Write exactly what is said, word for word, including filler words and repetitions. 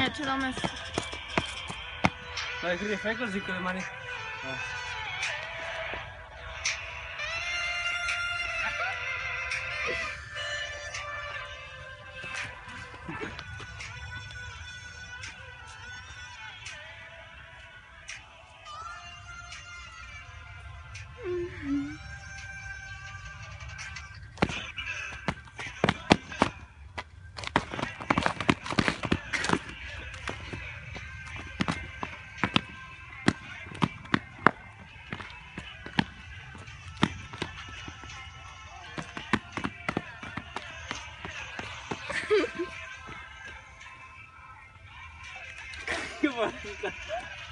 Eh, ce l'ho messo. Dai, quindi fai così con le mani. Ah. Che guarda.